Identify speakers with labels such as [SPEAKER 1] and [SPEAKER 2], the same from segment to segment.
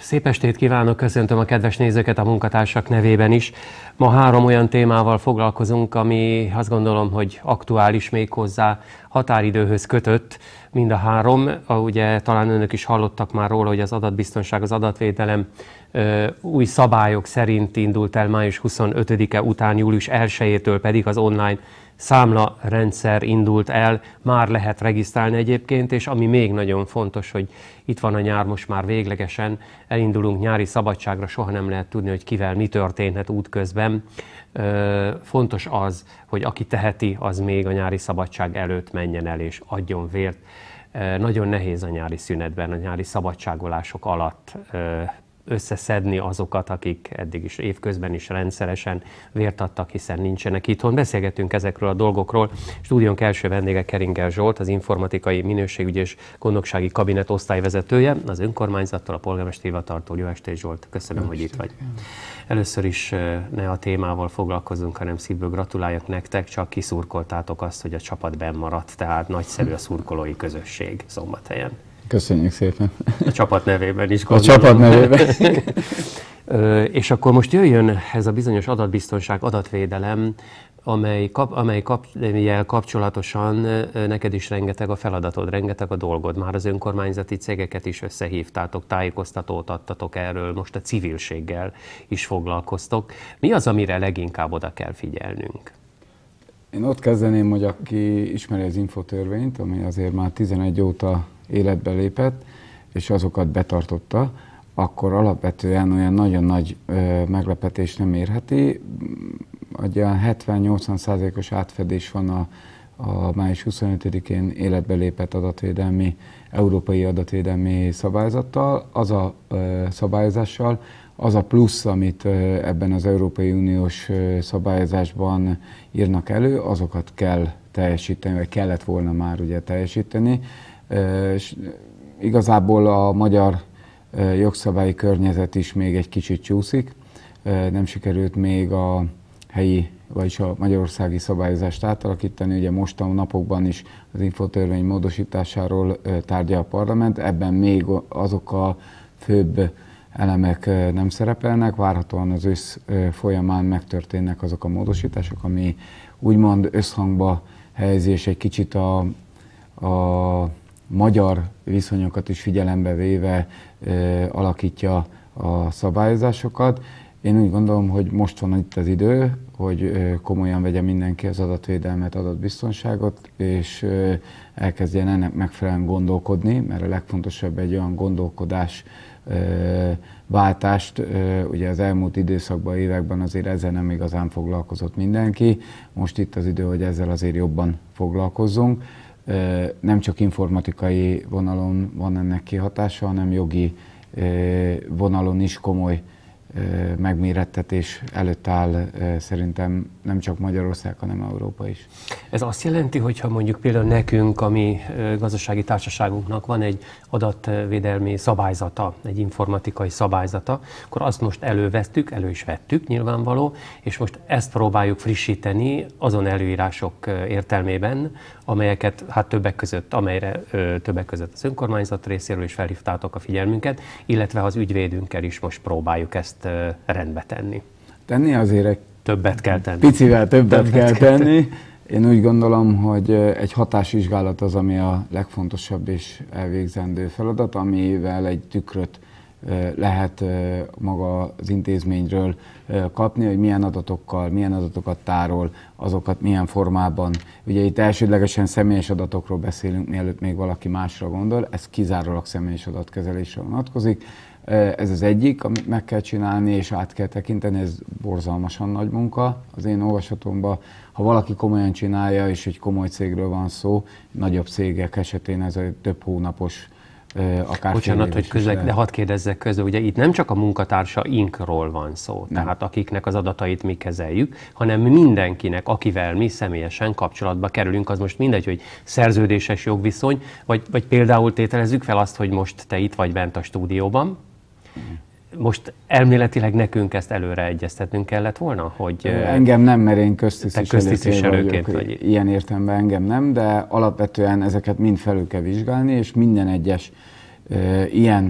[SPEAKER 1] Szép estét kívánok, köszöntöm a kedves nézőket a munkatársak nevében is. Ma 3 olyan témával foglalkozunk, ami azt gondolom, hogy aktuális, méghozzá határidőhöz kötött. Mind a 3, ugye talán önök is hallottak már róla, hogy az adatbiztonság, az adatvédelem új szabályok szerint indult el május 25-e után, július 1-től pedig az online számlarendszer indult el, már lehet regisztrálni egyébként, és ami még nagyon fontos, hogy itt van a nyár, most már véglegesen elindulunk nyári szabadságra, soha nem lehet tudni, hogy kivel mi történhet útközben. Fontos az, hogy aki teheti, az még a nyári szabadság előtt menjen el és adjon vért. Nagyon nehéz a nyári szünetben, a nyári szabadságolások alatt összeszedni azokat, akik eddig is évközben is rendszeresen vért adtak, hiszen nincsenek itthon. Beszélgetünk ezekről a dolgokról. Stúdiónk első vendége Keringer Zsolt, az informatikai minőségügyi és gondnoksági kabinet osztályvezetője, az önkormányzattól, a polgármesteri hivataltól. Jó estét, Zsolt, köszönöm, hogy itt vagy. Először is ne a témával foglalkozunk, hanem szívből gratuláljak nektek, csak kiszurkoltátok azt, hogy a csapat benn maradt, tehát nagyszerű a szurkolói közösség Szombathelyen.
[SPEAKER 2] Köszönjük szépen.
[SPEAKER 1] A csapat nevében is gondolom.
[SPEAKER 2] A csapat nevében.
[SPEAKER 1] És akkor most jöjjön ez a bizonyos adatbiztonság, adatvédelem, amelyel kapcsolatosan neked is rengeteg a feladatod, rengeteg a dolgod. Már az önkormányzati cégeket is összehívtátok, tájékoztatót adtatok erről, most a civilséggel is foglalkoztok. Mi az, amire leginkább oda kell figyelnünk?
[SPEAKER 2] Én ott kezdeném, hogy aki ismeri az infotörvényt, ami azért már 11 óta életbe lépett, és azokat betartotta, akkor alapvetően olyan nagyon nagy meglepetés nem érheti. Olyan 70-80%-os átfedés van a május 25-én életbe lépett európai adatvédelmi szabályzattal, az a szabályozással, az a plusz, amit ebben az Európai Uniós szabályozásban írnak elő, azokat kell teljesíteni, vagy kellett volna már ugye teljesíteni. És igazából a magyar jogszabályi környezet is még egy kicsit csúszik. Nem sikerült még a helyi, vagyis a magyarországi szabályozást átalakítani. Ugye most a napokban is az infotörvény módosításáról tárgyal a parlament. Ebben még azok a főbb elemek nem szerepelnek. Várhatóan az ősz folyamán megtörténnek azok a módosítások, ami úgymond összhangba helyezi, és egy kicsit a magyar viszonyokat is figyelembe véve alakítja a szabályozásokat. Én úgy gondolom, hogy most van itt az idő, hogy komolyan vegye mindenki az adatvédelmet, adatbiztonságot, és elkezdjen ennek megfelelően gondolkodni, mert a legfontosabb egy olyan gondolkodás váltást, ugye az elmúlt időszakban, években azért ezzel nem igazán foglalkozott mindenki. Most itt az idő, hogy ezzel azért jobban foglalkozzunk. Nem csak informatikai vonalon van ennek kihatása, hanem jogi vonalon is komoly megmérettetés előtt áll szerintem nem csak Magyarország, hanem Európa is.
[SPEAKER 1] Ez azt jelenti, hogy ha mondjuk például nekünk, a mi gazdasági társaságunknak van egy adatvédelmi szabályzata, egy informatikai szabályzata, akkor azt most elő is vettük nyilvánvaló, és most ezt próbáljuk frissíteni azon előírások értelmében, amelyeket amelyre többek között az önkormányzat részéről is felhívtátok a figyelmünket, illetve az ügyvédünkkel is most próbáljuk ezt rendbe tenni.
[SPEAKER 2] Tenni azért egy
[SPEAKER 1] többet kell tenni.
[SPEAKER 2] Picivel többet kell tenni. Én úgy gondolom, hogy egy hatásvizsgálat az, ami a legfontosabb és elvégzendő feladat, amivel egy tükröt lehet maga az intézményről kapni, hogy milyen adatokat tárol, azokat milyen formában. Ugye itt elsődlegesen személyes adatokról beszélünk, mielőtt még valaki másra gondol, ez kizárólag személyes adatkezelésre vonatkozik. Ez az egyik, amit meg kell csinálni és át kell tekinteni, ez borzalmasan nagy munka. Az én olvasatomban, ha valaki komolyan csinálja, és egy komoly cégről van szó, nagyobb cégek esetén ez egy több hónapos, akár
[SPEAKER 1] Bocsánat, hogy de hadd kérdezzek közben, ugye itt nem csak a munkatársainkról van szó, tehát akiknek az adatait mi kezeljük, hanem mindenkinek, akivel mi személyesen kapcsolatba kerülünk, az most mindegy, hogy szerződéses jogviszony, vagy például tételezzük fel azt, hogy most te itt vagy bent a stúdióban, most elméletileg nekünk ezt előre egyeztetnünk kellett volna, hogy...
[SPEAKER 2] Engem nem, mert én köztisztviselőként
[SPEAKER 1] vagy.
[SPEAKER 2] Ilyen értelemben engem nem, de alapvetően ezeket mind felül kell vizsgálni, és minden egyes ilyen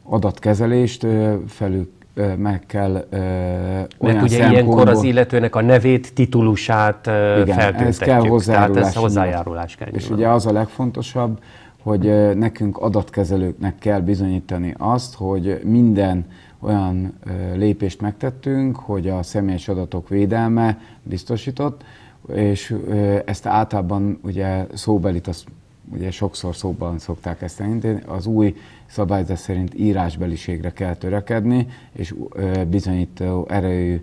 [SPEAKER 2] adatkezelést felül meg kell
[SPEAKER 1] mert ugye ilyenkor az illetőnek a nevét, titulusát feltüntetjük.
[SPEAKER 2] Ez kell
[SPEAKER 1] tehát ez hozzájárulás kell.
[SPEAKER 2] És ugye az a legfontosabb, hogy nekünk adatkezelőknek kell bizonyítani azt, hogy minden olyan lépést megtettünk, hogy a személyes adatok védelme biztosított, és ezt általában ugye szóbelit, azt ugye sokszor szóban szokták ezt elindítani, az új szabályzat szerint írásbeliségre kell törekedni, és bizonyító erejű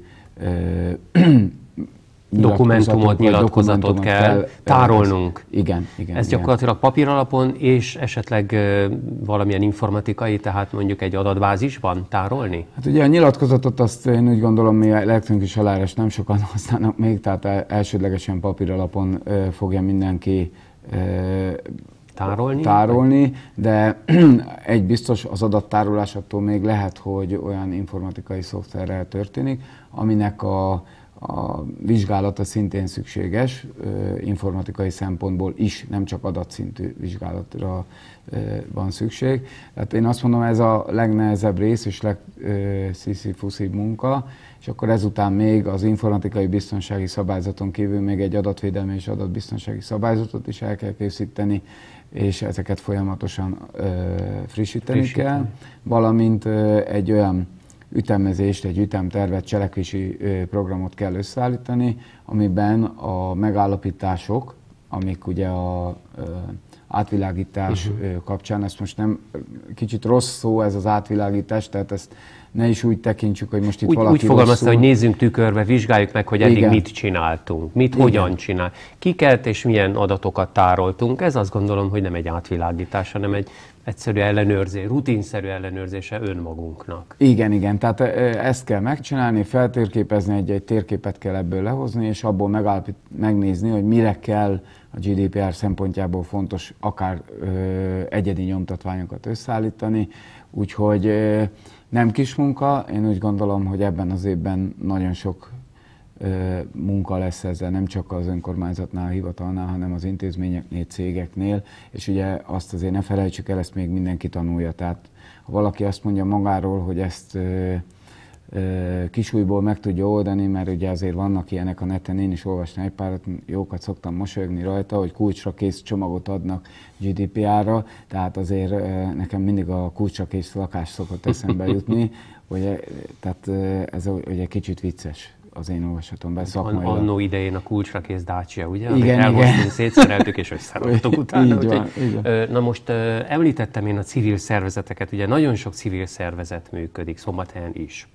[SPEAKER 1] nyilatkozatot kell tárolnunk.
[SPEAKER 2] Igen.
[SPEAKER 1] Ez gyakorlatilag papíralapon és esetleg valamilyen informatikai, tehát mondjuk egy adatbázisban tárolni?
[SPEAKER 2] Hát ugye a nyilatkozatot azt én úgy gondolom, mi elektronikus aláírás nem sokan használnak még, tehát elsődlegesen papíralapon fogja mindenki tárolni, de egy biztos, az adattárolás attól még lehet, hogy olyan informatikai szoftverrel történik, aminek a vizsgálata szintén szükséges, informatikai szempontból is, nem csak adatszintű vizsgálatra van szükség. Tehát én azt mondom, ez a legnehezebb rész és legsziszi-fuszibb munka, és akkor ezután még az informatikai biztonsági szabályzaton kívül még egy adatvédelmi és adatbiztonsági szabályzatot is el kell készíteni, és ezeket folyamatosan frissíteni kell, valamint egy olyan ütemezést, egy ütemtervet, cselekvési programot kell összeállítani, amiben a megállapítások, amik ugye a átvilágítás kapcsán, ezt most nem, kicsit rossz szó ez az átvilágítás, tehát ezt ne is úgy tekintsük, hogy most itt valaki
[SPEAKER 1] úgy fogalmazta, hogy nézzünk tükörbe, vizsgáljuk meg, hogy eddig mit csináltunk, hogyan csinál, kiket és milyen adatokat tároltunk. Ez azt gondolom, hogy nem egy átvilágítás, hanem egy egyszerű ellenőrzés, rutinszerű ellenőrzése önmagunknak.
[SPEAKER 2] Igen, tehát ezt kell megcsinálni, feltérképezni, egy térképet kell ebből lehozni, és abból megnézni, hogy mire kell a GDPR szempontjából fontos akár egyedi nyomtatványokat összeállítani, úgyhogy nem kis munka, én úgy gondolom, hogy ebben az évben nagyon sok munka lesz ezzel, nem csak az önkormányzatnál, a hivatalnál, hanem az intézményeknél, cégeknél, és ugye azt azért ne felejtsük el, ezt még mindenki tanulja. Tehát ha valaki azt mondja magáról, hogy ezt kisújból meg tudja oldani, mert ugye azért vannak ilyenek a neten, én is olvastam egy párat, jókat szoktam mosolyogni rajta, hogy kulcsra kész csomagot adnak GDPR-ra, tehát azért nekem mindig a kulcsra kész lakás szokott eszembe jutni, ugye, tehát ez ugye kicsit vicces az én olvasatomban szakmailag.
[SPEAKER 1] Annó idején a kulcsra kész Dacia, ugye? Igen. Elhoztunk, szétszereltük és összeraktuk utána.
[SPEAKER 2] Így van.
[SPEAKER 1] Na most említettem én a civil szervezeteket, ugye nagyon sok civil szervezet működik, Szombathelyen is.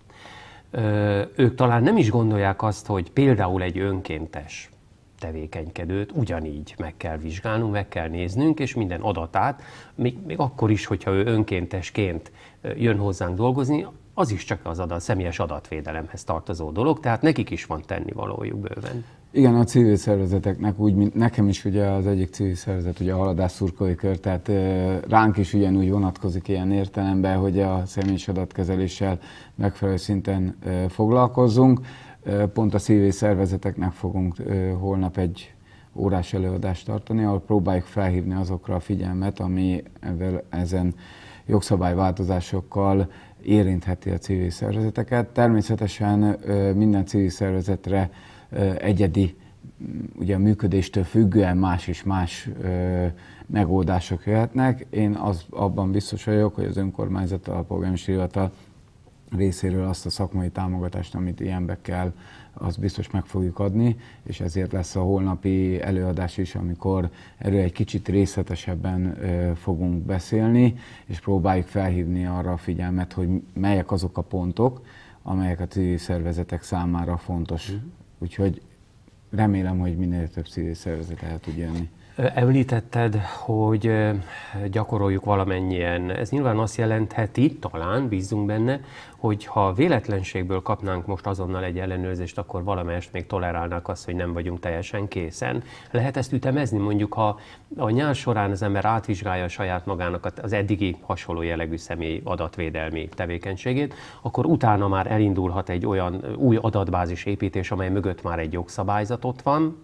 [SPEAKER 1] Ők talán nem is gondolják azt, hogy például egy önkéntes tevékenykedőt ugyanígy meg kell vizsgálnunk, meg kell néznünk, és minden adatát, még akkor is, hogyha ő önkéntesként jön hozzánk dolgozni, az is csak az személyes adatvédelemhez tartozó dolog, tehát nekik is van tennivalójuk bőven.
[SPEAKER 2] Igen, a civil szervezeteknek, úgy, mint nekem is ugye az egyik civil szervezet, ugye a Haladás Szurkolói Kör, tehát ránk is ugyanúgy vonatkozik ilyen értelemben, hogy a személyes adatkezeléssel megfelelő szinten foglalkozzunk. Pont a civil szervezeteknek fogunk holnap egy órás előadást tartani, ahol próbáljuk felhívni azokra a figyelmet, ami ezen jogszabályváltozásokkal érintheti a civil szervezeteket. Természetesen minden civil szervezetre egyedi, ugye a működéstől függően más és más megoldások jöhetnek. Én abban biztos vagyok, hogy az önkormányzat, a polgármesteri hivatal részéről azt a szakmai támogatást, amit ilyenbe kell, azt biztos meg fogjuk adni, és ezért lesz a holnapi előadás is, amikor erről egy kicsit részletesebben fogunk beszélni, és próbáljuk felhívni arra a figyelmet, hogy melyek azok a pontok, amelyek a civil szervezetek számára fontos. Úgyhogy remélem, hogy minél több civil szervezet el tud jönni.
[SPEAKER 1] Említetted, hogy gyakoroljuk valamennyien. Ez nyilván azt jelentheti, talán bízunk benne, hogy ha véletlenségből kapnánk most azonnal egy ellenőrzést, akkor valamelyest még tolerálnák azt, hogy nem vagyunk teljesen készen. Lehet ezt ütemezni? Mondjuk, ha a nyár során az ember átvizsgálja saját magának az eddigi hasonló jellegű személy adatvédelmi tevékenységét, akkor utána már elindulhat egy olyan új adatbázis építés, amely mögött már egy jogszabályzat ott van,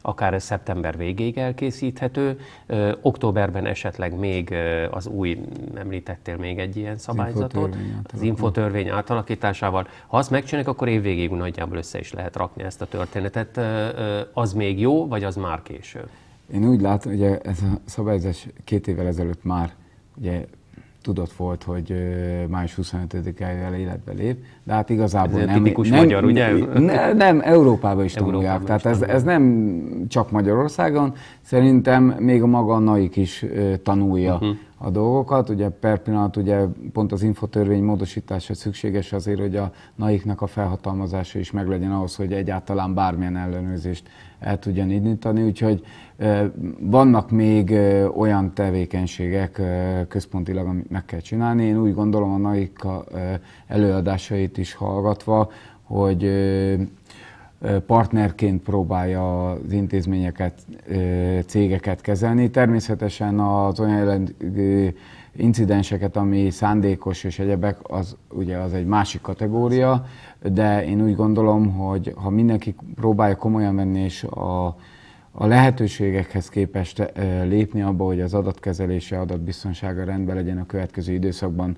[SPEAKER 1] akár szeptember végéig elkészíthető. Októberben esetleg még az új, említettél még egy ilyen szabályzatot, az infotörvény átalakításával. Ha azt megcsinálják, akkor évvégéig nagyjából össze is lehet rakni ezt a történetet. Az még jó, vagy az már késő?
[SPEAKER 2] Én úgy látom, hogy ez a szabályozás 2 évvel ezelőtt már ugye tudott volt, hogy május 25-ével életbe lép, de hát igazából
[SPEAKER 1] nem tipikus magyar, ugye?
[SPEAKER 2] Nem, Európában is tanulják. Tehát ez nem csak Magyarországon, szerintem még a maga a NAIK is tanulja a dolgokat. Ugye per pillanat ugye pont az infotörvény módosítása szükséges azért, hogy a NAIK-nak a felhatalmazása is meglegyen ahhoz, hogy egyáltalán bármilyen ellenőrzést el tudjan indítani, úgyhogy vannak még olyan tevékenységek központilag, amit meg kell csinálni. Én úgy gondolom a NAIK előadásait is hallgatva, hogy partnerként próbálja az intézményeket, cégeket kezelni. Természetesen az olyan incidenseket, ami szándékos és egyebek, az ugye az egy másik kategória, de én úgy gondolom, hogy ha mindenki próbálja komolyan venni és a lehetőségekhez képest lépni abba, hogy az adatkezelése, adatbiztonsága rendben legyen a következő időszakban,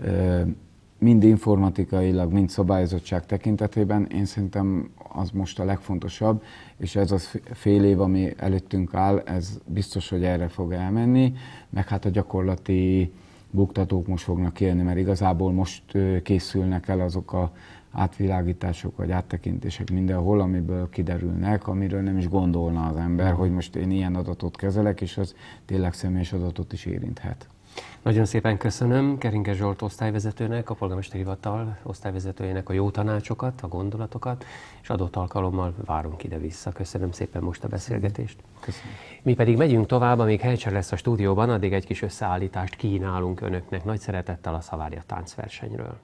[SPEAKER 2] mind informatikailag, mind szabályozottság tekintetében, én szerintem az most a legfontosabb, és ez az fél év, ami előttünk áll, ez biztos, hogy erre fog elmenni, meg hát a gyakorlati buktatók most fognak kijönni, mert igazából most készülnek el azok a átvilágítások vagy áttekintések mindenhol, amiből kiderülnek, amiről nem is gondolna az ember, hogy most én ilyen adatot kezelek, és az tényleg személyes adatot is érinthet.
[SPEAKER 1] Nagyon szépen köszönöm Keringer Zsolt osztályvezetőnek, a Polgármesteri Hivatal osztályvezetőjének a jó tanácsokat, a gondolatokat, és adott alkalommal várunk ide-vissza. Köszönöm szépen most a beszélgetést.
[SPEAKER 2] Köszönöm.
[SPEAKER 1] Mi pedig megyünk tovább, amíg Helcser lesz a stúdióban, addig egy kis összeállítást kínálunk önöknek nagy szeretettel a Szavária táncversenyről.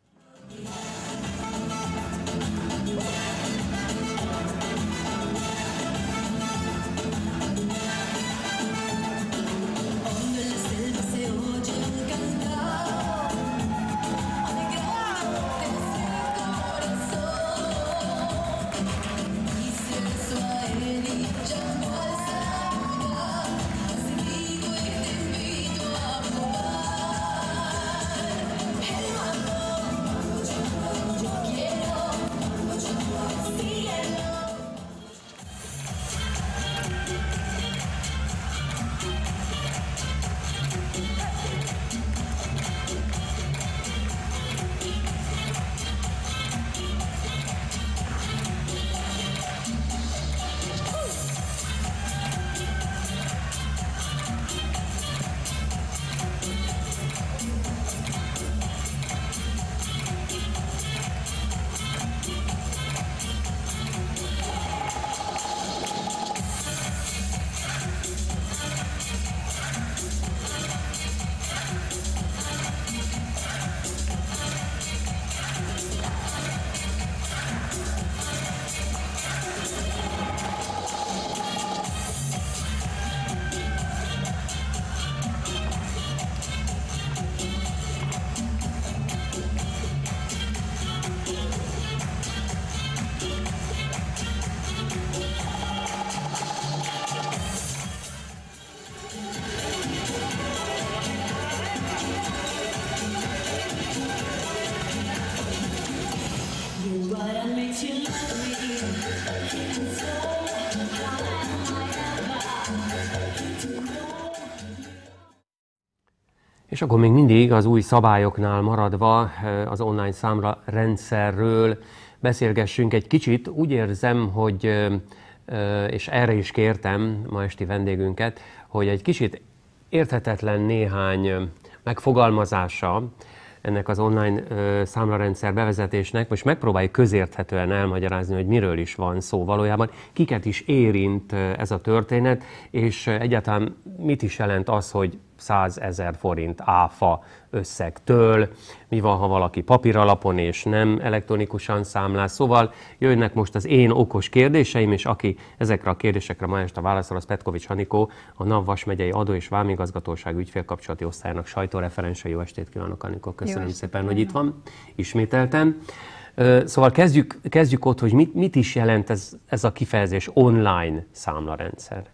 [SPEAKER 1] És akkor még mindig az új szabályoknál maradva az online számla rendszerről beszélgessünk egy kicsit. Úgy érzem, hogy, és erre is kértem ma esti vendégünket, hogy egy kicsit érthetetlen néhány megfogalmazása ennek az online számlarendszer bevezetésnek. Most megpróbáljuk közérthetően elmagyarázni, hogy miről is van szó valójában, kiket is érint ez a történet, és egyáltalán mit is jelent az, hogy 100 000 forint áfa összegtől, mi van, ha valaki papíralapon és nem elektronikusan számlál. Szóval jönnek most az én okos kérdéseim, és aki ezekre a kérdésekre ma este válaszol, az Petkovics Anikó, a NAV Vas megyei adó- és vámigazgatóság ügyfélkapcsolati osztályának sajtóreferense. Jó estét kívánok, Anikó, köszönöm szépen, hogy itt van ismételten. Szóval kezdjük ott, hogy mit is jelent ez a kifejezés online számlarendszer.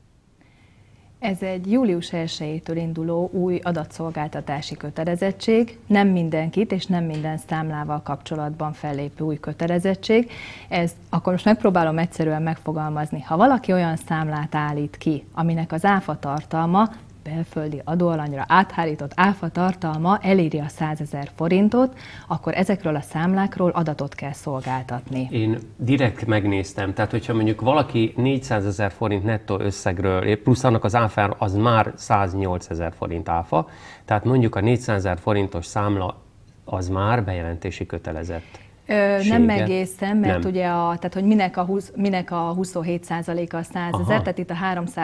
[SPEAKER 3] Ez egy július 1-től induló új adatszolgáltatási kötelezettség, nem mindenkit és nem minden számlával kapcsolatban fellépő új kötelezettség. Akkor most megpróbálom egyszerűen megfogalmazni. Ha valaki olyan számlát állít ki, aminek az áfa tartalma, belföldi adóalanyra áthárított áfa tartalma eléri a 100 000 forintot, akkor ezekről a számlákról adatot kell szolgáltatni.
[SPEAKER 1] Én direkt megnéztem, tehát hogyha mondjuk valaki 400 000 forint nettó összegről, plusz annak az áfára, az már 108 000 forint áfa, tehát mondjuk a 400 000 forintos számla az már bejelentési kötelezett.
[SPEAKER 3] Nem egészen, mert nem. Ugye tehát, hogy minek a 27%-a a 100 000, tehát itt a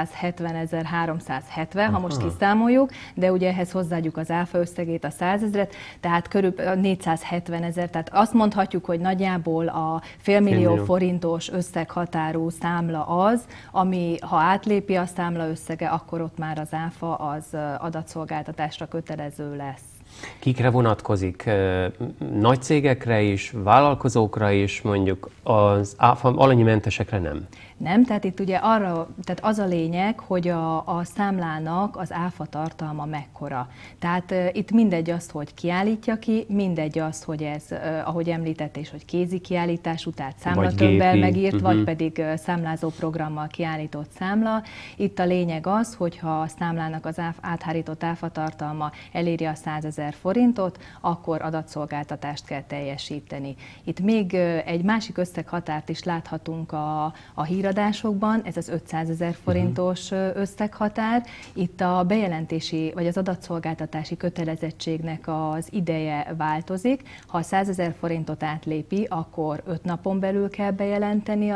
[SPEAKER 3] 370 370, ha most kiszámoljuk, de ugye ehhez hozzáadjuk az áfa összegét, a 100 000-et, tehát körülbelül 470 000, tehát azt mondhatjuk, hogy nagyjából a félmillió forintos összeghatárú számla az, ami ha átlépi a számla összege, akkor ott már az áfa az adatszolgáltatásra kötelező lesz.
[SPEAKER 1] Kikre vonatkozik? Nagy cégekre is, vállalkozókra is, mondjuk az alanyimentesekre nem?
[SPEAKER 3] Nem, tehát itt ugye tehát az a lényeg, hogy a számlának az áfa tartalma mekkora. Tehát itt mindegy az, hogy kiállítja ki, mindegy az, hogy ez, ahogy említett, és hogy kézi kiállítású, tehát számlatömbbel megírt, vagy pedig számlázó programmal kiállított számla. Itt a lényeg az, hogyha a számlának az áthárított áfa tartalma eléri a 100 000 forintot, akkor adatszolgáltatást kell teljesíteni. Itt még egy másik összeghatárt is láthatunk a híradásokban, ez az 500 000 forintos összeghatár. Itt a bejelentési vagy az adatszolgáltatási kötelezettségnek az ideje változik. Ha a 100 000 forintot átlépi, akkor 5 napon belül kell bejelenteni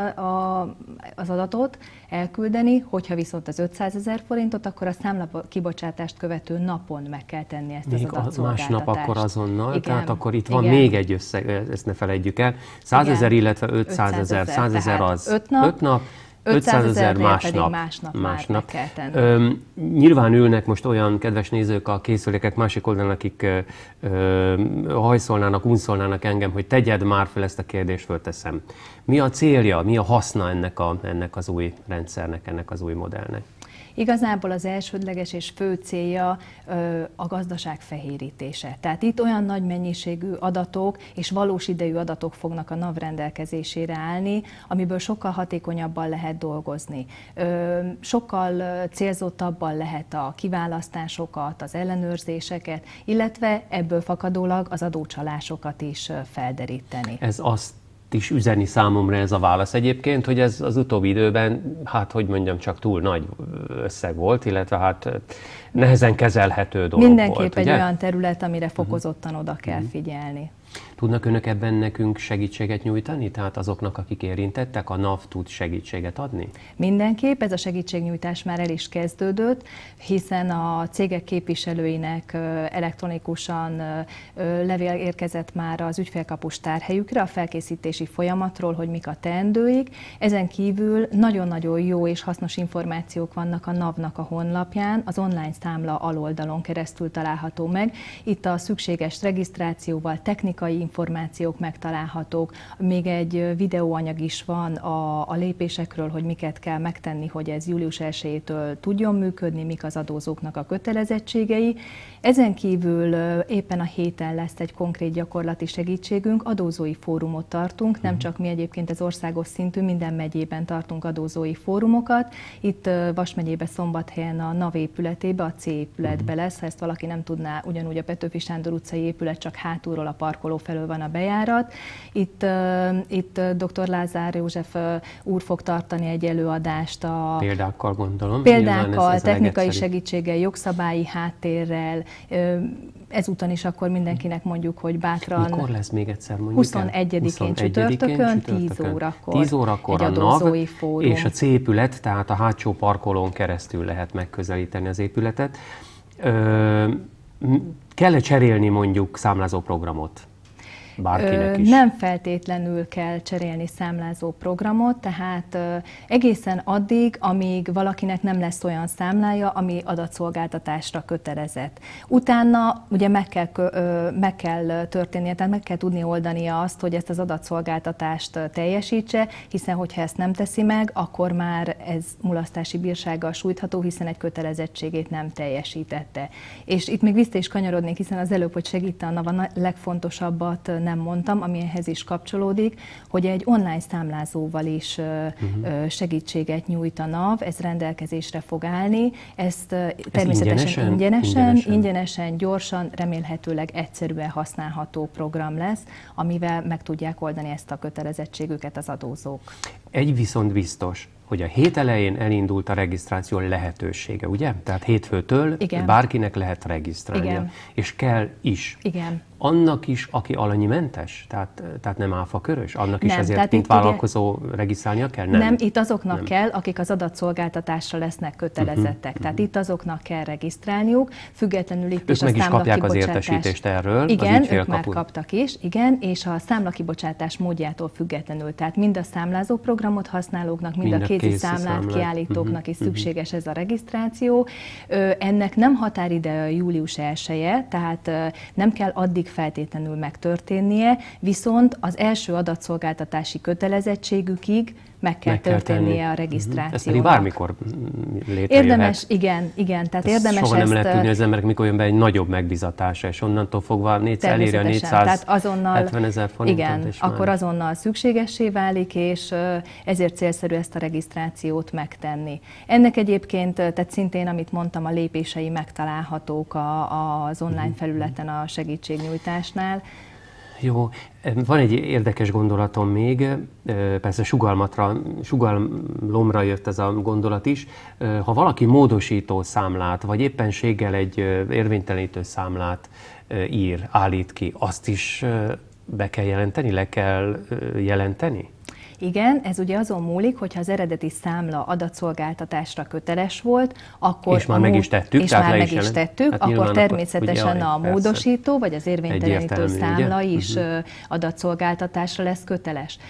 [SPEAKER 3] az adatot, elküldeni, hogyha viszont az 500 000 forintot, akkor a számla kibocsátást követő napon meg kell tenni ezt az adatszolgáltatást.
[SPEAKER 1] Másnap akkor azonnal, igen, tehát akkor itt van még egy összeg, ezt ne felejtjük el. 100 000, illetve 500 000. 100 000 az 5 nap, 500 000 másnap.
[SPEAKER 3] Kell tenni.
[SPEAKER 1] Nyilván ülnek most olyan kedves nézők a készülékek másik oldalon, akik hajszolnának, unszolnának engem, hogy tegyed már fel ezt a kérdést, fölteszem. Mi a célja, mi a haszna ennek az új rendszernek, ennek az új modellnek?
[SPEAKER 3] Igazából az elsődleges és fő célja a gazdaság fehérítése. Tehát itt olyan nagy mennyiségű adatok és valós idejű adatok fognak a NAV rendelkezésére állni, amiből sokkal hatékonyabban lehet dolgozni. Sokkal célzottabban lehet a kiválasztásokat, az ellenőrzéseket, illetve ebből fakadólag az adócsalásokat is felderíteni.
[SPEAKER 1] Ez azt is üzeni számomra ez a válasz egyébként, hogy ez az utóbbi időben, hát hogy mondjam, csak túl nagy összeg volt, illetve hát nehezen kezelhető dolog
[SPEAKER 3] mindenképp
[SPEAKER 1] volt.
[SPEAKER 3] Mindenképp egy olyan terület, amire fokozottan oda kell figyelni.
[SPEAKER 1] Tudnak önök ebben nekünk segítséget nyújtani? Tehát azoknak, akik érintettek, a NAV tud segítséget adni?
[SPEAKER 3] Mindenképp, ez a segítségnyújtás már el is kezdődött, hiszen a cégek képviselőinek elektronikusan levél érkezett már az ügyfélkapus tárhelyükre a felkészítési folyamatról, hogy mik a teendőik. Ezen kívül nagyon-nagyon jó és hasznos információk vannak a NAV-nak a honlapján, az online számla aloldalon keresztül található meg. Itt a szükséges regisztrációval, technikai információk megtalálhatók, még egy videóanyag is van a lépésekről, hogy miket kell megtenni, hogy ez július 1-től tudjon működni, mik az adózóknak a kötelezettségei. Ezen kívül éppen a héten lesz egy konkrét gyakorlati segítségünk, adózói fórumot tartunk, nem csak mi egyébként az országos szintű, minden megyében tartunk adózói fórumokat. Itt Vas megyébe Szombathelyen a NAV épületébe, a C épületbe lesz, ha ezt valaki nem tudná, ugyanúgy a Petőfi Sándor utcai épület, csak hátulról a parkoló felől van a bejárat. Itt dr. Lázár József úr fog tartani egy előadást.
[SPEAKER 1] Példákkal gondolom.
[SPEAKER 3] Példákkal, technikai segítséggel, jogszabályi háttérrel. Ezúton is akkor mindenkinek mondjuk, hogy bátran...
[SPEAKER 1] Mikor lesz még egyszer mondjuk?
[SPEAKER 3] 21-én csütörtökön, 10 órakor.
[SPEAKER 1] 10 órakor a NAV és a C-épület, tehát a hátsó parkolón keresztül lehet megközelíteni az épületet. Kell-e cserélni mondjuk számlázó programot? bárkinek is?
[SPEAKER 3] Nem feltétlenül kell cserélni számlázó programot, tehát egészen addig, amíg valakinek nem lesz olyan számlája, ami adatszolgáltatásra kötelezett. Utána ugye meg kell történnie, tehát meg kell tudni oldania azt, hogy ezt az adatszolgáltatást teljesítse, hiszen hogyha ezt nem teszi meg, akkor már ez mulasztási bírsággal sújtható, hiszen egy kötelezettségét nem teljesítette. És itt még vissza is kanyarodnék, hiszen az előbb, hogy segít a NAV, a legfontosabbat nem mondtam, ami ehhez is kapcsolódik, hogy egy online számlázóval is segítséget nyújt a NAV, ez rendelkezésre fog állni. Ezt természetesen ingyenesen, gyorsan, remélhetőleg egyszerűen használható program lesz, amivel meg tudják oldani ezt a kötelezettségüket az adózók.
[SPEAKER 1] Egy viszont biztos, hogy a hét elején elindult a regisztráció lehetősége, ugye? Tehát hétfőtől bárkinek lehet regisztrálnia.
[SPEAKER 3] Igen.
[SPEAKER 1] És kell is.
[SPEAKER 3] Igen.
[SPEAKER 1] Annak is, aki alannymentes? Tehát nem áfakörös? Annak is
[SPEAKER 3] nem,
[SPEAKER 1] ezért, mint vállalkozó regisztrálnia kell?
[SPEAKER 3] Nem, itt azoknak kell, akik az adatszolgáltatásra lesznek kötelezettek. Tehát itt azoknak kell regisztrálniuk, függetlenül itt is a
[SPEAKER 1] számlakibocsátás. Ők meg is kapják az értesítést erről.
[SPEAKER 3] Igen, ők már kaptak is, igen, és a számlakibocsátás módjától függetlenül. Tehát mind a számlázó programot használóknak, mind a kézi számlát kiállítóknak is szükséges ez a regisztráció. Ennek nem határideje július 1-je, tehát nem kell addig feltétlenül megtörténnie, viszont az első adatszolgáltatási kötelezettségükig meg kell történnie a regisztrációnak. Ez pedig
[SPEAKER 1] bármikor létrejöhet.
[SPEAKER 3] Érdemes, igen, tehát érdemes
[SPEAKER 1] soha nem lehet tudni az emberek, mikor jön be egy nagyobb megbizatása, és onnantól fogva eléri a 470 000 forintot.
[SPEAKER 3] Igen, akkor azonnal szükségessé válik, és ezért célszerű ezt a regisztrációt megtenni. Ennek egyébként, tehát szintén, amit mondtam, a lépései megtalálhatók az online felületen a segítségnyújtásnál.
[SPEAKER 1] Jó, van egy érdekes gondolatom még, persze sugalomra jött ez a gondolat is. Ha valaki módosító számlát, vagy éppenséggel egy érvénytelenítő számlát állít ki, azt is be kell jelenteni, le kell jelenteni?
[SPEAKER 3] Igen, ez ugye azon múlik, hogyha az eredeti számla adatszolgáltatásra köteles volt, akkor
[SPEAKER 1] és már meg is tettük,
[SPEAKER 3] hát akkor természetesen a módosító vagy az érvénytelenítő számla is adatszolgáltatásra lesz köteles.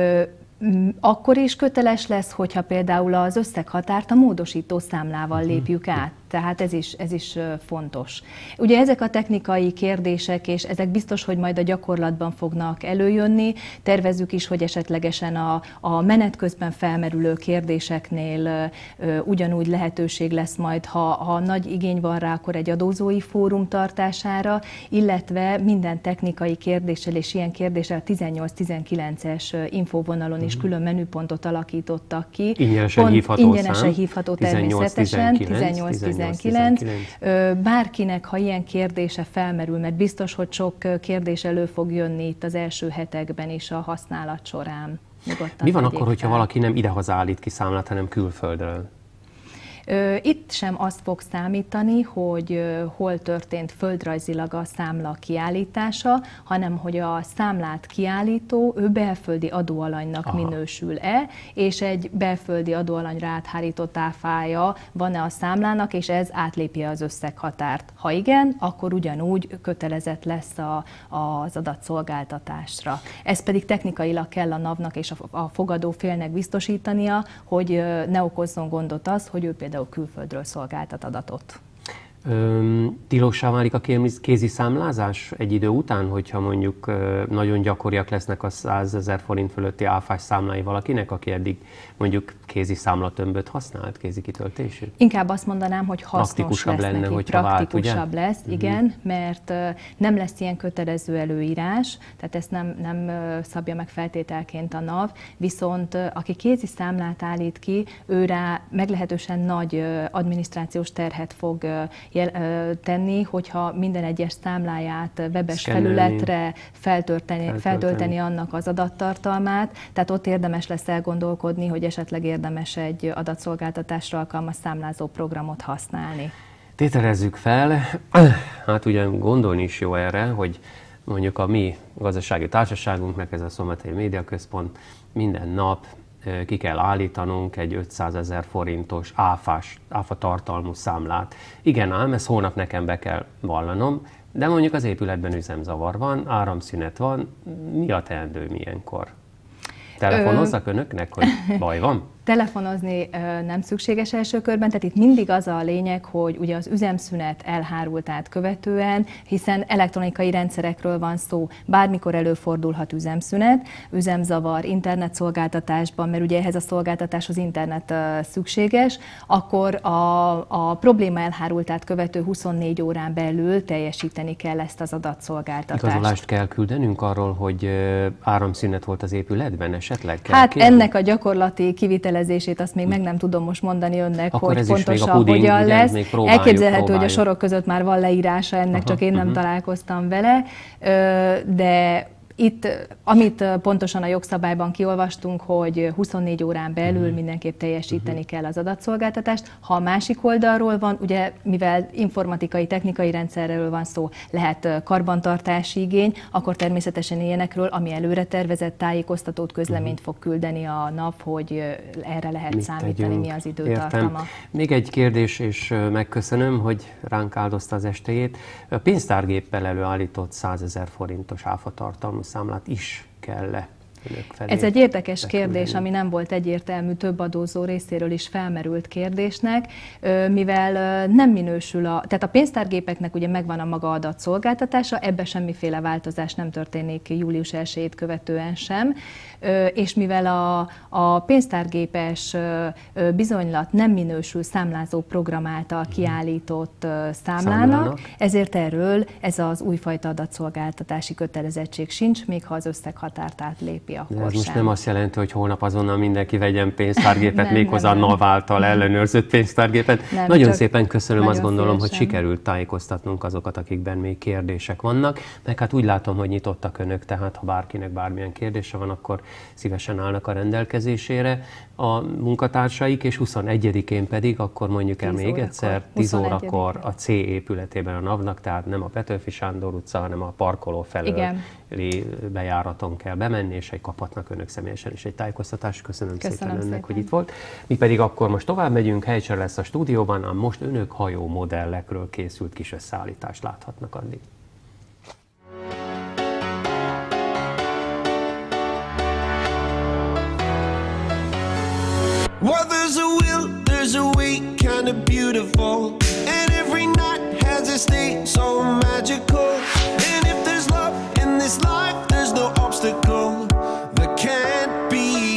[SPEAKER 3] Akkor is köteles lesz, hogyha például az összeghatárt a módosító számlával lépjük át. Tehát ez is fontos. Ugye ezek a technikai kérdések, és ezek biztos, hogy majd a gyakorlatban fognak előjönni. Tervezzük is, hogy esetlegesen a menet közben felmerülő kérdéseknél ugyanúgy lehetőség lesz majd, ha nagy igény van rá, akkor egy adózói fórum tartására, illetve minden technikai kérdéssel és ilyen kérdéssel a 18-19-es infóvonalon is külön menüpontot alakítottak ki.
[SPEAKER 1] Ingyenesen
[SPEAKER 3] hívható természetesen, 18-19. Bárkinek, ha ilyen kérdése felmerül, mert biztos, hogy sok kérdés elő fog jönni itt az első hetekben is a használat során.
[SPEAKER 1] Mi van akkor, hogyha valaki nem idehaza állít ki számlát, hanem külföldről?
[SPEAKER 3] Itt sem azt fog számítani, hogy hol történt földrajzilag a számla kiállítása, hanem hogy a számlát kiállító, ő belföldi adóalanynak minősül-e, és egy belföldi adóalanyra áthárított áfája van-e a számlának, és ez átlépi az összeghatárt. Ha igen, akkor ugyanúgy kötelezett lesz az adatszolgáltatásra. Ez pedig technikailag kell a NAV-nak és a fogadó félnek biztosítania, hogy ne okozzon gondot az, hogy ő például külföldről szolgáltat adatot.
[SPEAKER 1] Tilossá válik a kézi számlázás egy idő után, hogyha mondjuk nagyon gyakoriak lesznek a 100 000 forint fölötti áfás számlái valakinek, aki eddig mondjuk kézi számlatömböt használt, kézi kitöltését?
[SPEAKER 3] Inkább azt mondanám, hogy hasznos lesz
[SPEAKER 1] lenne,
[SPEAKER 3] neki, praktikusabb lesz, igen, mert nem lesz ilyen kötelező előírás, tehát ezt nem szabja meg feltételként a NAV, viszont aki kézi számlát állít ki, őrá meglehetősen nagy adminisztrációs terhet fog tenni, hogyha minden egyes számláját webes felületre feltölteni annak az adattartalmát, tehát ott érdemes lesz elgondolkodni, hogy esetleg érdemes egy adatszolgáltatásra alkalmas számlázó programot használni.
[SPEAKER 1] Tételezzük fel, hát ugye gondolni is jó erre, hogy mondjuk a mi gazdasági társaságunknak, ez a Szombathelyi Média Központ minden nap ki kell állítanunk egy 500 000 forintos áfa tartalmú számlát. Igen ám, ezt holnap nekem be kell vallanom, de mondjuk az épületben üzemzavar van, áramszünet van, mi a teendő ilyenkor? Telefonozzak önöknek, hogy baj van?
[SPEAKER 3] Telefonozni nem szükséges első körben, tehát itt mindig az a lényeg, hogy ugye az üzemszünet elhárultát követően, hiszen elektronikai rendszerekről van szó, bármikor előfordulhat üzemszünet, üzemzavar, internetszolgáltatásban, mert ugye ehhez a szolgáltatáshoz internet szükséges, akkor a probléma elhárultát követő 24 órán belül teljesíteni kell ezt az adatszolgáltatást.
[SPEAKER 1] Igazolást kell küldenünk arról, hogy áramszünet volt az épületben esetleg?
[SPEAKER 3] Hát ennek a gyakorlati kivitelezését azt még meg nem tudom most mondani önnek,
[SPEAKER 1] akkor
[SPEAKER 3] hogy pontosan hogyan lesz. Elképzelhető, hogy a sorok között már van leírása ennek, csak én nem találkoztam vele, de itt, amit pontosan a jogszabályban kiolvastunk, hogy 24 órán belül mindenképp teljesíteni kell az adatszolgáltatást. Ha a másik oldalról van, ugye mivel informatikai, technikai rendszerről van szó, lehet karbantartási igény, akkor természetesen ilyenekről, ami előre tervezett tájékoztatót, közleményt fog küldeni a NAV, hogy erre lehet számítani, mi az időtartama.
[SPEAKER 1] Értem. Még egy kérdés, és megköszönöm, hogy ránk áldozta az estéjét. A pénztárgéppel előállított 100 000 forintos áfatartalmú számlát is kell-e önök felé?
[SPEAKER 3] Ez egy érdekes kérdés, ami nem volt egyértelmű, több adózó részéről is felmerült kérdésnek, mivel nem minősül tehát a pénztárgépeknek ugye megvan a maga adatszolgáltatása, ebbe semmiféle változás nem történik július 1-ét követően sem, és mivel a pénztárgépes bizonylat nem minősül számlázó program által kiállított számlának, ezért erről ez az újfajta adatszolgáltatási kötelezettség sincs, még ha az összeghatárt átlépi, akkor
[SPEAKER 1] de ez most
[SPEAKER 3] sem.
[SPEAKER 1] nem azt jelenti, hogy holnap azonnal mindenki vegyen pénztárgépet, méghozzá a NAV által ellenőrzött pénztárgépet. Nagyon szépen köszönöm, azt gondolom, hogy sikerült tájékoztatnunk azokat, akikben még kérdések vannak, meg hát úgy látom, hogy nyitottak önök, tehát ha bárkinek bármilyen kérdése van, akkor szívesen állnak a rendelkezésére a munkatársaik, és 21-én pedig, akkor mondjuk el még egyszer, 10 órakor a C épületében a NAV-nak, tehát nem a Petőfi Sándor utca, hanem a parkoló felőli bejáraton kell bemenni, és egy kaphatnak önök személyesen is egy tájékoztatást. Köszönöm szépen önnek, hogy itt volt. Mi pedig akkor most tovább megyünk, helycsere lesz a stúdióban, ám most önök hajó modellekről készült kis összeállítást láthatnak addig.
[SPEAKER 4] Well, there's a will, there's a way, kind of beautiful. And every night has a state so magical. And if there's love in this life, there's no obstacle that can't be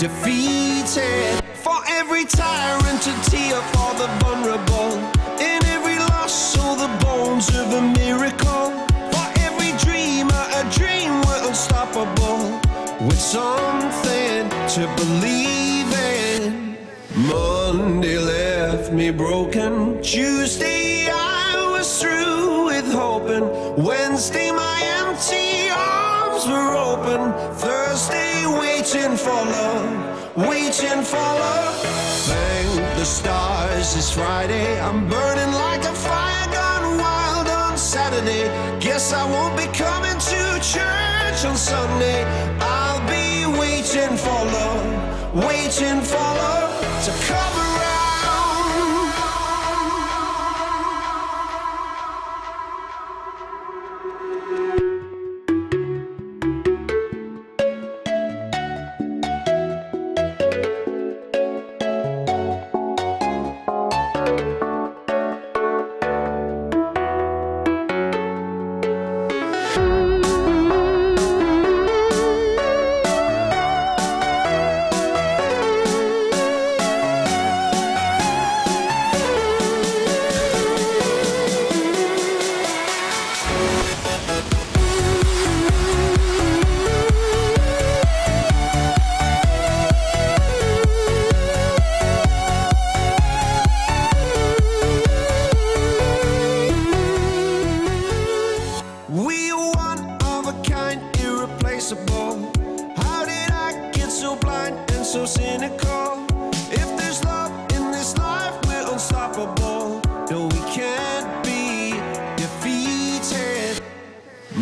[SPEAKER 4] defeated. For every tyrant to tear for the vulnerable. In every loss, so the bones of a miracle. For every dreamer, a dream we're unstoppable. With something to believe in. Monday left me broken. Tuesday I was through with hoping. Wednesday my empty arms were open. Thursday waiting for love, waiting for love. Thank the stars it's Friday. I'm burning like a fire gone wild on Saturday. Guess I won't be coming to church on Sunday. I'll be waiting for love, waiting for love to come around.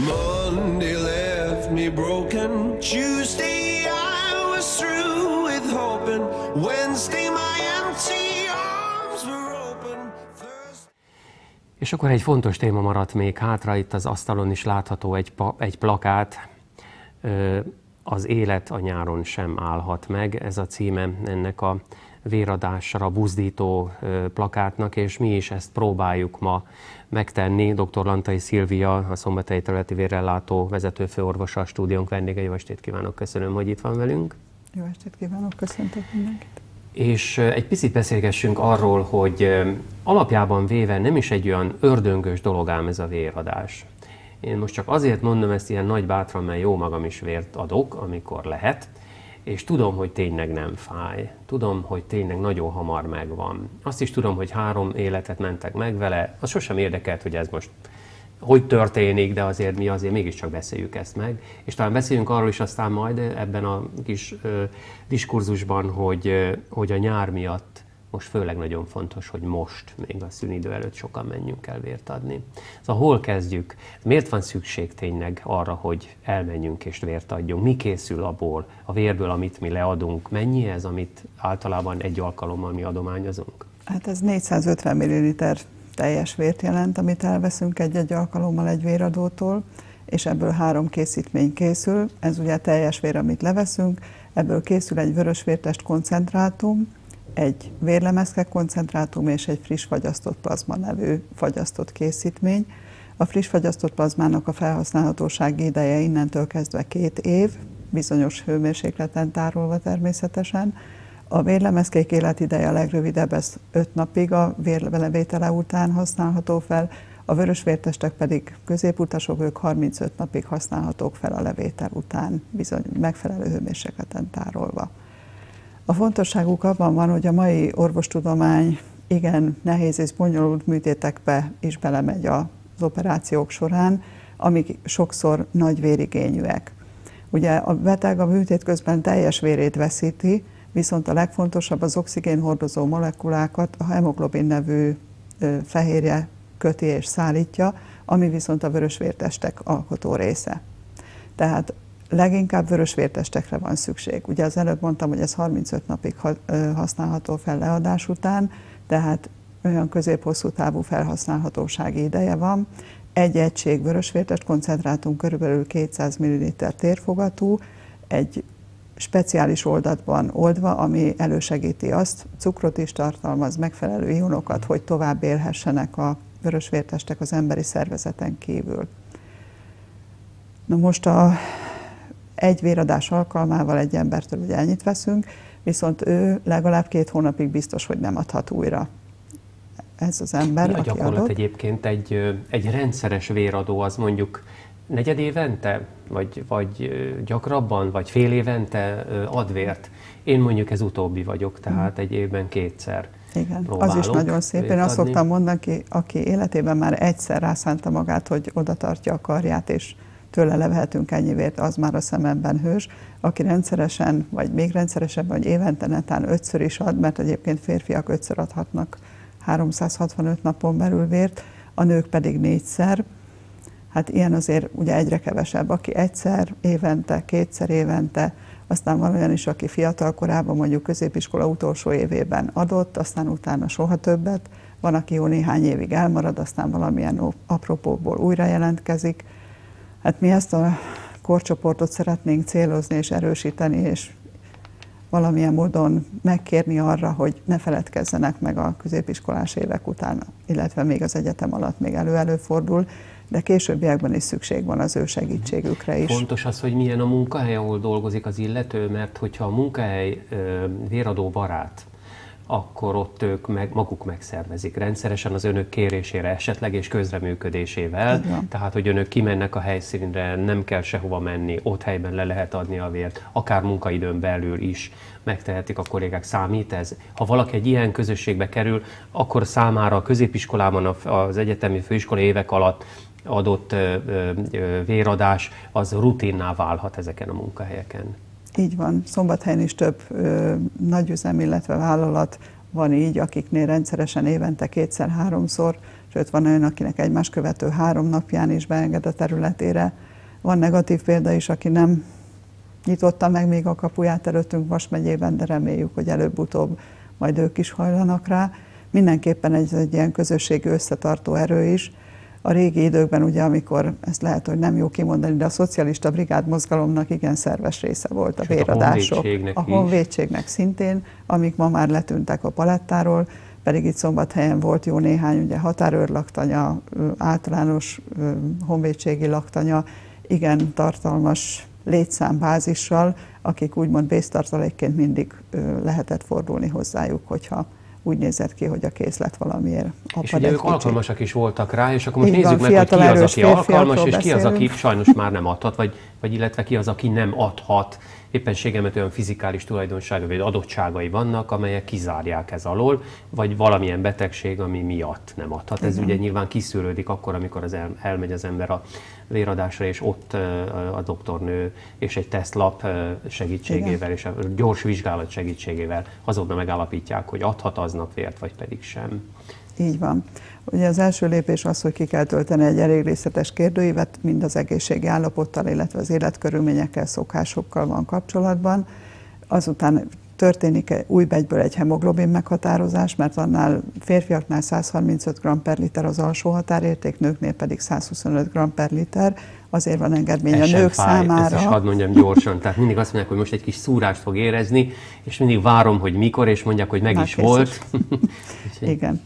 [SPEAKER 4] Monday left me broken. Tuesday I was through with
[SPEAKER 1] És akkor egy fontos téma maradt még hátra, itt az asztalon is látható egy plakát, az élet a nyáron sem állhat meg, ez a címe ennek a véradásra buzdító plakátnak, és mi is ezt próbáljuk ma megtenni. Dr. Lantai Szilvia, a Szombathelyi Területi Vérellátó vezetőfőorvosa a stúdiónk vendége. Jó estét kívánok, köszönöm, hogy itt van velünk.
[SPEAKER 5] Jó estét kívánok, köszöntök mindenkit.
[SPEAKER 1] És egy picit beszélgessünk arról, hogy alapjában véve nem is egy olyan ördöngös dolog ám ez a véradás. Én most csak azért mondom ezt ilyen nagy bátran, mert jó magam is vért adok, amikor lehet, és tudom, hogy tényleg nem fáj. Tudom, hogy tényleg nagyon hamar megvan. Azt is tudom, hogy 3 életet mentek meg vele. Az sosem érdekelt, hogy ez most hogy történik, de azért mi azért mégiscsak beszéljük ezt meg. És talán beszéljünk arról is aztán majd ebben a kis diskurzusban, hogy a nyár miatt most főleg nagyon fontos, hogy most, még a szünidő előtt sokan menjünk el vért adni. Szóval hol kezdjük? Miért van szükség tényleg arra, hogy elmenjünk és vért adjunk? Mi készül abból, a vérből, amit mi leadunk? Mennyi ez, amit általában egy alkalommal mi adományozunk?
[SPEAKER 5] Hát ez 450 ml teljes vért jelent, amit elveszünk egy-egy alkalommal egy véradótól, és ebből 3 készítmény készül. Ez ugye teljes vér, amit leveszünk, ebből készül egy vörösvértest koncentrátum, egy vérlemezke koncentrátum és egy friss fagyasztott plazma nevű fagyasztott készítmény. A friss fagyasztott plazmának a felhasználhatósági ideje innentől kezdve 2 év, bizonyos hőmérsékleten tárolva természetesen. A vérlemezkék életideje a legrövidebb, ez 5 napig a vérlevétele után használható fel, a vörösvértestek pedig középutasok, ők 35 napig használhatók fel a levétel után, bizony megfelelő hőmérsékleten tárolva. A fontosságuk abban van, hogy a mai orvostudomány igen nehéz és bonyolult műtétekbe is belemegy az operációk során, amik sokszor nagy vérigényűek. Ugye a beteg a műtét közben teljes vérét veszíti, viszont a legfontosabb az oxigénhordozó molekulákat a hemoglobin nevű fehérje köti és szállítja, ami viszont a vörösvértestek alkotó része. Tehát leginkább vörösvértestekre van szükség. Ugye az előbb mondtam, hogy ez 35 napig használható fel leadás után, tehát olyan közép-hosszú távú felhasználhatósági ideje van. Egy egység vörösvértest koncentrátum körülbelül 200 ml térfogatú, egy speciális oldatban oldva, ami elősegíti azt, cukrot is tartalmaz, megfelelő ionokat, hogy tovább élhessenek a vörösvértestek az emberi szervezeten kívül. Na most egy véradás alkalmával egy embertől ugye ennyit veszünk, viszont ő legalább 2 hónapig biztos, hogy nem adhat újra. Ez az ember,
[SPEAKER 1] aki gyakorlat egyébként egy rendszeres véradó az mondjuk negyed évente, vagy gyakrabban, vagy fél évente ad vért. Én mondjuk ez utóbbi vagyok, tehát egy évben 2-szer.
[SPEAKER 5] Igen, az is nagyon szép. Én azt szoktam mondani, aki életében már egyszer rászánta magát, hogy oda tartja a karját, és tőle levehetünk ennyi vért, az már a szememben hős. Aki rendszeresen, vagy még rendszeresebb, vagy évente netán 5-ször is ad, mert egyébként férfiak 5-ször adhatnak 365 napon belül vért, a nők pedig 4-szer. Hát ilyen azért ugye egyre kevesebb, aki 1-szer évente, 2-szer évente, aztán van olyan is, aki fiatal korában, mondjuk középiskola utolsó évében adott, aztán utána soha többet, van, aki jó néhány évig elmarad, aztán valamilyen apropóból újra jelentkezik. Hát mi ezt a korcsoportot szeretnénk célozni és erősíteni, és valamilyen módon megkérni arra, hogy ne feledkezzenek meg a középiskolás évek után, illetve még az egyetem alatt még előfordul, de későbbiekben is szükség van az ő segítségükre is.
[SPEAKER 1] Fontos az, hogy milyen a munkahely, ahol dolgozik az illető, mert hogyha a munkahely véradó barát, akkor ott ők maguk megszervezik rendszeresen az önök kérésére esetleg és közreműködésével. Tehát, hogy önök kimennek a helyszínre, nem kell sehova menni, ott helyben le lehet adni a vért, akár munkaidőn belül is megtehetik a kollégák. Számít ez? Ha valaki egy ilyen közösségbe kerül, akkor számára a középiskolában, az egyetemi főiskolai évek alatt adott véradás, az rutinná válhat ezeken a munkahelyeken.
[SPEAKER 5] Így van. Szombathelyen is több nagyüzem, illetve vállalat van így, akiknél rendszeresen évente 2-3-szor, sőt van olyan, akinek egymás követő 3 napján is beenged a területére. Van negatív példa is, aki nem nyitotta meg még a kapuját előttünk Vas megyében, de reméljük, hogy előbb-utóbb majd ők is hajlanak rá. mindenképpen egy ilyen közösségi összetartó erő is. A régi időkben ugye, amikor, ezt lehet, hogy nem jó kimondani, de a szocialista brigád mozgalomnak igen szerves része volt a véradások. A honvédségnek szintén, amik ma már letűntek a palettáról, pedig itt Szombathelyen volt jó néhány ugye határőrlaktanya, általános honvédségi laktanya, igen tartalmas létszámbázissal, akik úgymond vésztartalékként mindig lehetett fordulni hozzájuk, hogyha úgy nézett ki, hogy a készlet valamiért apad.
[SPEAKER 1] És ugye ők alkalmasak is voltak rá, és akkor most
[SPEAKER 5] így
[SPEAKER 1] nézzük
[SPEAKER 5] van,
[SPEAKER 1] meg, hogy ki az, aki alkalmas, és ki az,
[SPEAKER 5] beszélünk.
[SPEAKER 1] aki sajnos már nem adhat, vagy illetve ki az, aki nem adhat. Éppenségemet olyan fizikális tulajdonságai vagy adottságai vannak, amelyek kizárják ez alól, vagy valamilyen betegség, ami miatt nem adhat. Ez ugye nyilván kiszűrődik akkor, amikor elmegy az ember a véradásra, és ott a doktornő és egy tesztlap segítségével, és a gyors vizsgálat segítségével azonnal megállapítják, hogy adhat aznap vért, vagy pedig sem.
[SPEAKER 5] Így van. Ugye az első lépés az, hogy ki kell tölteni egy elég részletes kérdőívet, mind az egészségi állapottal, illetve az életkörülményekkel, szokásokkal van kapcsolatban. Azután történik újbegyből egy hemoglobin meghatározás, mert annál férfiaknál 135 g per liter az alsó határérték, nőknél pedig 125 g per liter. Azért van engedmény a nők számára.
[SPEAKER 1] Ezt is hadd mondjam gyorsan. Tehát mindig azt mondják, hogy most egy kis szúrást fog érezni, és mindig várom, hogy mikor, és mondják, hogy meg már is volt.
[SPEAKER 5] Igen.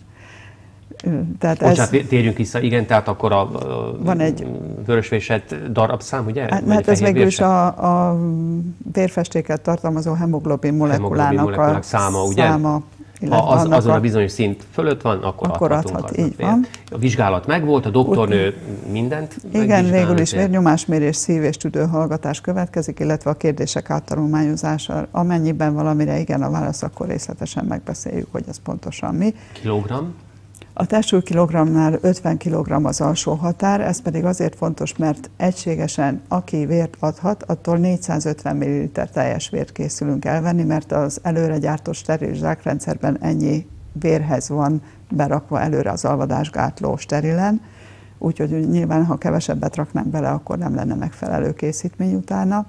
[SPEAKER 5] Tehát
[SPEAKER 1] bocsánat, térjünk vissza, igen, tehát akkor
[SPEAKER 5] van egy
[SPEAKER 1] vörösvésett darabszám, ugye?
[SPEAKER 5] Hát ez végül is a vérfestéket tartalmazó hemoglobin molekulának
[SPEAKER 1] száma, ugye? Ha azon a bizonyos szint fölött van, akkor adhat,
[SPEAKER 5] így van.
[SPEAKER 1] A vizsgálat megvolt, a doktornő mindent
[SPEAKER 5] igen, végül is vérnyomásmérés, szív- és tüdőhallgatás következik, illetve a kérdések áttanulmányozása. Amennyiben valamire igen a válasz, akkor részletesen megbeszéljük, hogy ez pontosan mi.
[SPEAKER 1] Kilogramm?
[SPEAKER 5] A testsúly kilogramnál 50 kg az alsó határ, ez pedig azért fontos, mert egységesen aki vért adhat, attól 450 ml teljes vért készülünk elvenni, mert az előre gyártott steril zsákrendszerben ennyi vérhez van berakva előre az alvadásgátló sterilen, úgyhogy nyilván, ha kevesebbet raknánk bele, akkor nem lenne megfelelő készítmény utána,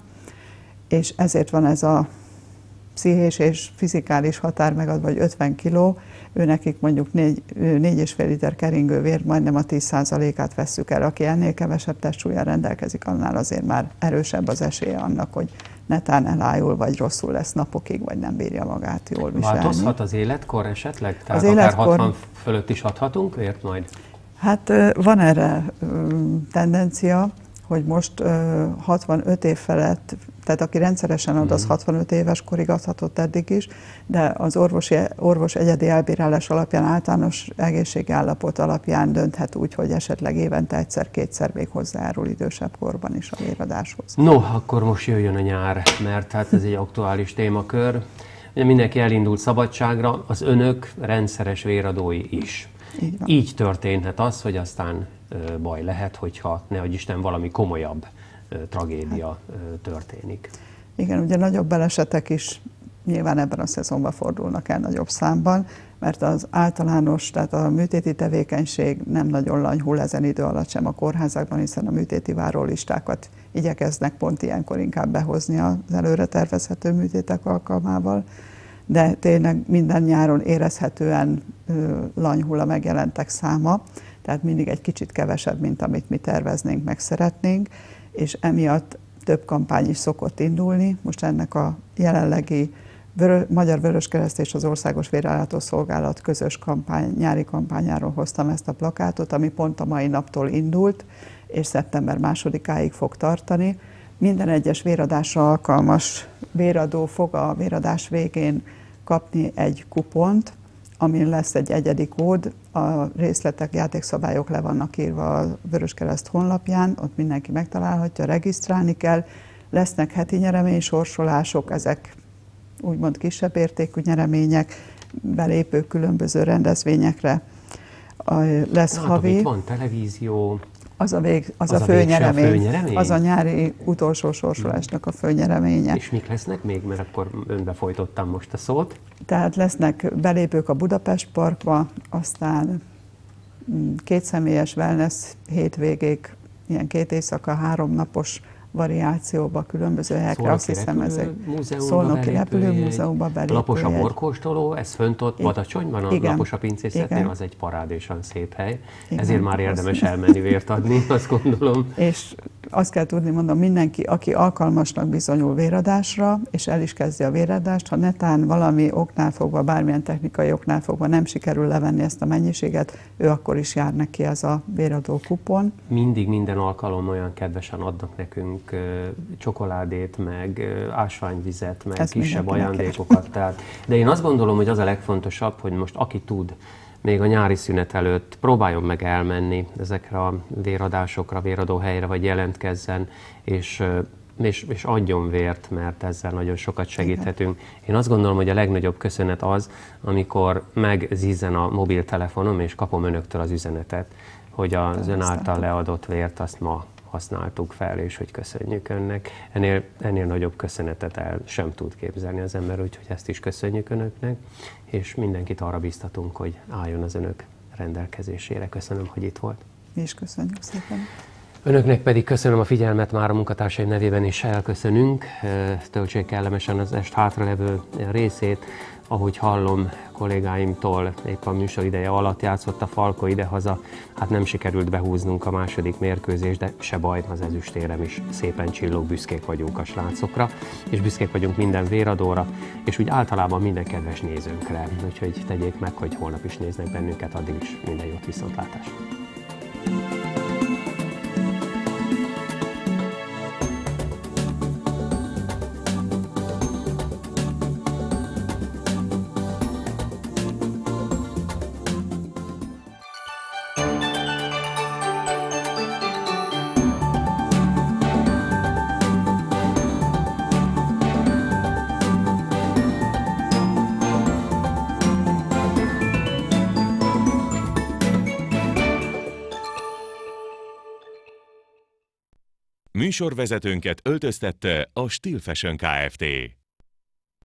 [SPEAKER 5] és ezért van ez a pszichés és fizikális határ megadva, vagy 50 kg, őnekik mondjuk 4,5 liter keringő vér, majdnem a 10%-át vesszük el. Aki ennél kevesebb testsúllyal rendelkezik, annál azért már erősebb az esélye annak, hogy netán elájul, vagy rosszul lesz napokig, vagy nem bírja magát jól viselni.
[SPEAKER 1] Változhat az életkor esetleg? Tehát
[SPEAKER 5] az
[SPEAKER 1] akár
[SPEAKER 5] életkor...
[SPEAKER 1] 60 fölött is adhatunk vért majd?
[SPEAKER 5] Hát van erre tendencia, hogy most 65 év felett, tehát aki rendszeresen ad, az 65 éves korig adhatott eddig is, de az orvos egyedi elbírálás alapján, általános egészségi állapot alapján dönthet úgy, hogy esetleg évente egyszer-kétszer még hozzájárul idősebb korban is a véradáshoz.
[SPEAKER 1] No, akkor most jöjjön a nyár, mert hát ez egy aktuális témakör. Mindenki elindult szabadságra, az önök rendszeres véradói is. Így történhet az, hogy aztán baj lehet, hogyha nehogy Isten valami komolyabb tragédia történik.
[SPEAKER 5] Igen, ugye nagyobb balesetek is nyilván ebben a szezonban fordulnak el nagyobb számban, mert az általános, tehát a műtéti tevékenység nem nagyon lanyhul ezen idő alatt sem a kórházakban, hiszen a műtéti várólistákat igyekeznek pont ilyenkor inkább behozni az előre tervezhető műtétek alkalmával, de tényleg minden nyáron érezhetően lanyhul a megjelentek száma, tehát mindig egy kicsit kevesebb, mint amit mi terveznénk, meg szeretnénk, és emiatt több kampány is szokott indulni. Most ennek a jelenlegi Magyar Vöröskereszt és az Országos Vérellátó Szolgálat közös nyári kampányáról hoztam ezt a plakátot, ami pont a mai naptól indult, és szeptember 2-áig fog tartani. Minden egyes véradásra alkalmas véradó fog a véradás végén kapni egy kupont, amin lesz egy egyedi kód, a részletek, játékszabályok le vannak írva a Vöröskereszt honlapján, ott mindenki megtalálhatja, regisztrálni kell, lesznek heti nyereménysorsolások, ezek úgymond kisebb értékű nyeremények, belépő különböző rendezvényekre, lesz havi.
[SPEAKER 1] Itt van televízió.
[SPEAKER 5] Az a főnyeremény, az a nyári utolsó sorsolásnak a főnyereménye.
[SPEAKER 1] És mik lesznek még, mert akkor önbe folytottam most a szót.
[SPEAKER 5] Tehát lesznek belépők a Budapest Parkba, aztán 2 személyes wellness hétvégék, ilyen 2 éjszaka, 3 napos variációba, különböző helyekre. Azt hiszem, ezek
[SPEAKER 1] Szolnoki
[SPEAKER 5] repülőmúzeumba belépő.
[SPEAKER 1] Lapos a borkóstoló, ez fönt ott Badacsonyban, a Lapos a pincészetnél, az egy parádésan szép hely. Igen, ezért már érdemes elmenni vért adni, azt gondolom.
[SPEAKER 5] És azt kell tudni, mondom, mindenki, aki alkalmasnak bizonyul véradásra, és el is kezdi a véradást, ha netán valami oknál fogva, bármilyen technikai oknál fogva nem sikerül levenni ezt a mennyiséget, ő akkor is jár neki ez a véradó kupon.
[SPEAKER 1] Mindig minden alkalom olyan kedvesen adnak nekünk csokoládét, meg ásványvizet, meg ezt kisebb ajándékokat. Tehát, de én azt gondolom, hogy az a legfontosabb, hogy most aki tud, még a nyári szünet előtt próbáljon meg elmenni ezekre a véradásokra, véradóhelyre, vagy jelentkezzen, és adjon vért, mert ezzel nagyon sokat segíthetünk. Én azt gondolom, hogy a legnagyobb köszönet az, amikor megzizzen a mobiltelefonom, és kapom önöktől az üzenetet, hogy az ön által leadott vért azt ma használtuk fel, és hogy köszönjük önnek. Ennél nagyobb köszönetet el sem tud képzelni az ember, úgyhogy ezt is köszönjük önöknek, és mindenkit arra biztatunk, hogy álljon az önök rendelkezésére. Köszönöm, hogy itt volt.
[SPEAKER 5] Mi is köszönjük szépen.
[SPEAKER 1] Önöknek pedig köszönöm a figyelmet, már a munkatársaim nevében is elköszönünk. Töltsék kellemesen az est hátralevő részét. Ahogy hallom kollégáimtól, épp a műsor ideje alatt játszott a Falko idehaza, hát nem sikerült behúznunk a második mérkőzést, de se baj, az ezüstérem is szépen csillog, büszkék vagyunk a srácokra, és büszkék vagyunk minden véradóra, és úgy általában minden kedves nézőnkre. Úgyhogy tegyék meg, hogy holnap is néznek bennünket, addig is minden jót, viszontlátásra!
[SPEAKER 6] Műsorvezetőnket öltöztette a Stil Fashion Kft.